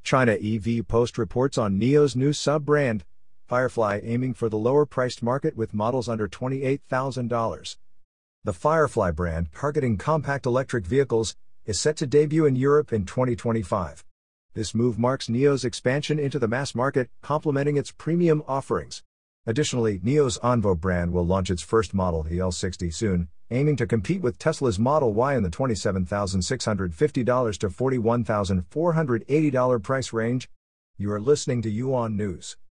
China EV Post reports on Nio's new sub-brand, Firefly, aiming for the lower-priced market with models under $28,000. The Firefly brand, targeting compact electric vehicles, is set to debut in Europe in 2025. This move marks Nio's expansion into the mass market, complementing its premium offerings. Additionally, Nio's Envo brand will launch its first model, the L60, soon, aiming to compete with Tesla's Model Y in the $27,650 to $41,480 price range. You are listening to Yuan News.